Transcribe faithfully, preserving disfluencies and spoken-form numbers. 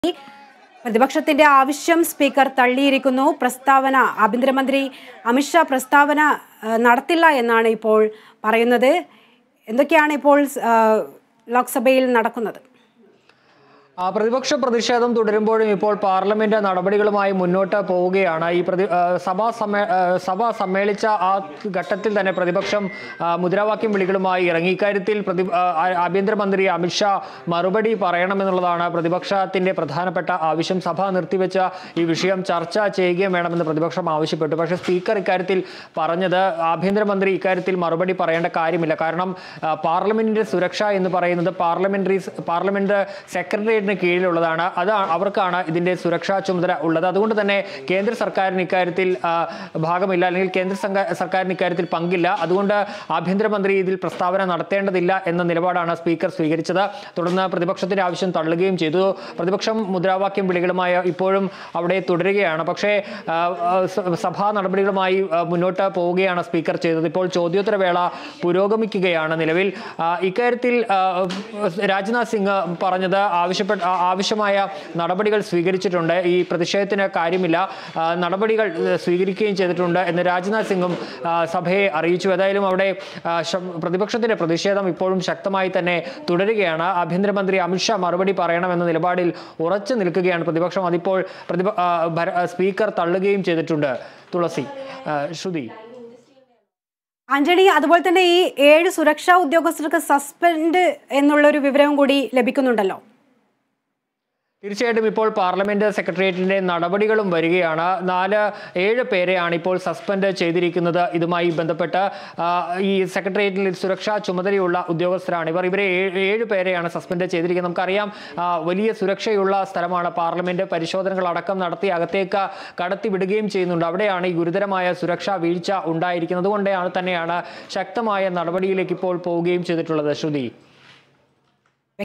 പ്രതിപക്ഷത്തിന്റെ ആവശ്യം സ്പീക്കർ തള്ളിയിരിക്കുന്നു. പ്രസ്താവന ആഭ്യന്തരമന്ത്രി അമിത്ഷാ പ്രസ്താവന നടത്തില്ല എന്നാണ് ഇപ്പോൾ പറയുന്നത്. എന്തൊക്കെയാണ് ഇപ്പോൾ ലോക്സഭയിൽ നടക്കുന്നത്? പ്രതിപക്ഷ പ്രതിഷേധം തുടരുമ്പോഴും ഇപ്പോൾ പാർലമെന്റ് നടപടികളുമായി മുന്നോട്ട് പോവുകയാണ്. ഈ പ്രതി സഭാ സമ്മേ സഭ സമ്മേളിച്ച ആ ഘട്ടത്തിൽ തന്നെ പ്രതിപക്ഷം മുദ്രാവാക്യം വിളികളുമായി ഇറങ്ങി. ഇക്കാര്യത്തിൽ പ്രതി ആഭ്യന്തരമന്ത്രി അമിത്ഷാ മറുപടി പറയണമെന്നുള്ളതാണ് പ്രതിപക്ഷത്തിന്റെ പ്രധാനപ്പെട്ട ആവശ്യം. സഭ നിർത്തിവെച്ച ഈ വിഷയം ചർച്ച ചെയ്യുകയും വേണമെന്ന് പ്രതിപക്ഷം ആവശ്യപ്പെട്ടു. പക്ഷേ സ്പീക്കർ ഇക്കാര്യത്തിൽ പറഞ്ഞത് ആഭ്യന്തരമന്ത്രി ഇക്കാര്യത്തിൽ മറുപടി പറയേണ്ട കാര്യമില്ല. കാരണം പാർലമെന്റിന്റെ സുരക്ഷ എന്ന് പറയുന്നത് പാർലമെന്ററി പാർലമെന്റ് സെക്രട്ടേറിയറ്റ് കീഴിലുള്ളതാണ്. അത് അവർക്കാണ് ഇതിന്റെ സുരക്ഷാ ചുമതല ഉള്ളത്. അതുകൊണ്ട് തന്നെ കേന്ദ്ര സർക്കാരിന് ഇക്കാര്യത്തിൽ ഭാഗമില്ല, അല്ലെങ്കിൽ കേന്ദ്ര സർക്കാരിന് ഇക്കാര്യത്തിൽ പങ്കില്ല. അതുകൊണ്ട് ആഭ്യന്തരമന്ത്രി ഇതിൽ പ്രസ്താവന നടത്തേണ്ടതില്ല എന്ന നിലപാടാണ് സ്പീക്കർ സ്വീകരിച്ചത്. തുടർന്ന് പ്രതിപക്ഷത്തിന്റെ ആവശ്യം തള്ളുകയും ചെയ്തു. പ്രതിപക്ഷം മുദ്രാവാക്യം വിളികളുമായി ഇപ്പോഴും അവിടെ തുടരുകയാണ്. പക്ഷേ സഭാ നടപടികളുമായി മുന്നോട്ട് പോവുകയാണ് സ്പീക്കർ ചെയ്തത്. ഇപ്പോൾ ചോദ്യോത്തരവേള പുരോഗമിക്കുകയാണ് നിലവിൽ. ഇക്കാര്യത്തിൽ രാജ്നാഥ് സിംഗ് പറഞ്ഞത് ആവശ്യപ്പെട്ട ആവശ്യമായ നടപടികൾ സ്വീകരിച്ചിട്ടുണ്ട്, ഈ പ്രതിഷേധത്തിന് കാര്യമില്ല, നടപടികൾ സ്വീകരിക്കുകയും ചെയ്തിട്ടുണ്ട് എന്ന് രാജ്നാഥ് സിംഗും സഭയെ അറിയിച്ചു. ഏതായാലും അവിടെ പ്രതിപക്ഷത്തിന്റെ പ്രതിഷേധം ഇപ്പോഴും ശക്തമായി തന്നെ തുടരുകയാണ്. ആഭ്യന്തരമന്ത്രി അമിത്ഷാ മറുപടി പറയണമെന്ന നിലപാടിൽ ഉറച്ചു നിൽക്കുകയാണ് പ്രതിപക്ഷം. അതിപ്പോൾ പ്രതിപ സ്പീക്കർ തള്ളുകയും ചെയ്തിട്ടുണ്ട്. തുളസി, ശ്രുതി. ആന്റണി, അതുപോലെ തന്നെ ഈ ഏഴ് സുരക്ഷാ ഉദ്യോഗസ്ഥർക്ക് സസ്പെൻഡ് എന്നുള്ളൊരു വിവരവും കൂടി ലഭിക്കുന്നുണ്ടല്ലോ. തീർച്ചയായിട്ടും ഇപ്പോൾ പാർലമെന്റ് സെക്രട്ടേറിയറ്റിന്റെ നടപടികളും വരികയാണ്. നാല് ഏഴ് പേരെയാണ് ഇപ്പോൾ സസ്പെൻഡ് ചെയ്തിരിക്കുന്നത്. ഇതുമായി ബന്ധപ്പെട്ട് ഈ സെക്രട്ടേറിയറ്റിൽ സുരക്ഷാ ചുമതലയുള്ള ഉദ്യോഗസ്ഥരാണ് ഇവർ. ഇവരെ ഏഴ് പേരെയാണ് സസ്പെൻഡ് ചെയ്തിരിക്കുന്നത്. നമുക്കറിയാം, വലിയ സുരക്ഷയുള്ള സ്ഥലമാണ് പാർലമെന്റ്. പരിശോധനകൾ അടക്കം നടത്തി അകത്തേക്ക് കടത്തിവിടുകയും ചെയ്യുന്നുണ്ട്. അവിടെയാണ് ഈ ഗുരുതരമായ സുരക്ഷാ വീഴ്ച ഉണ്ടായിരിക്കുന്നത്. അതുകൊണ്ടാണ് തന്നെയാണ് ശക്തമായ നടപടിയിലേക്ക് ഇപ്പോൾ പോവുകയും ചെയ്തിട്ടുള്ളത്. ശ്രുതി.